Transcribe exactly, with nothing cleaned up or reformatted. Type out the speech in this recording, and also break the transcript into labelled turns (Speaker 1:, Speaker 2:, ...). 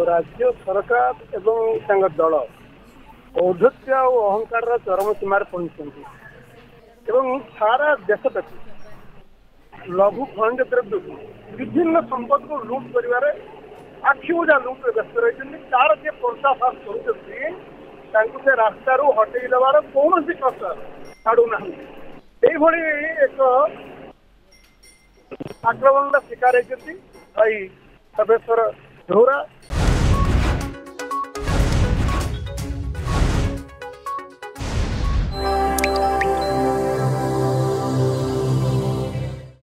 Speaker 1: राज्य सरकार एवं तांग दल औद्धत्य और अहंकार चरम सीमार पहुंचती एवं सारा देशव्यापी लघु खनिज द्रव्य विभिन्न संपद को लुट कर आखिबुझा लुट व्यस्त रही तार जे पर्दाफाश कर रास्तार हटई देवार कौन कसर छाड़ूना एक आक्रमण शिकार होती सर्वेश्वर झौरा